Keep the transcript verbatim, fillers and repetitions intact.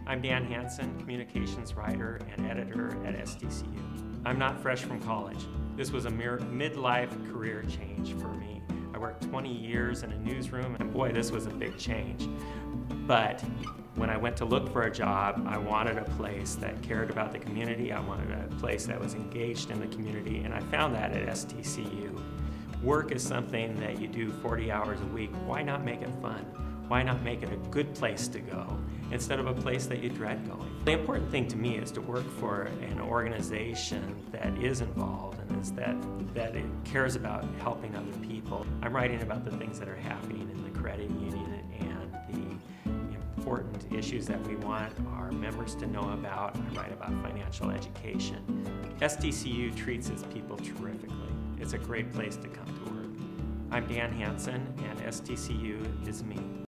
I'm Dan Hansen, communications writer and editor at S T C U. I'm not fresh from college. This was a mere midlife career change for me. I worked twenty years in a newsroom, and boy, this was a big change. But when I went to look for a job, I wanted a place that cared about the community. I wanted a place that was engaged in the community, and I found that at S T C U. Work is something that you do forty hours a week. Why not make it fun? Why not make it a good place to go instead of a place that you dread going? The important thing to me is to work for an organization that is involved and is that, that it cares about helping other people. I'm writing about the things that are happening in the credit union and the important issues that we want our members to know about. I write about financial education. S T C U treats its people terrifically. It's a great place to come to work. I'm Dan Hansen, and S T C U is me.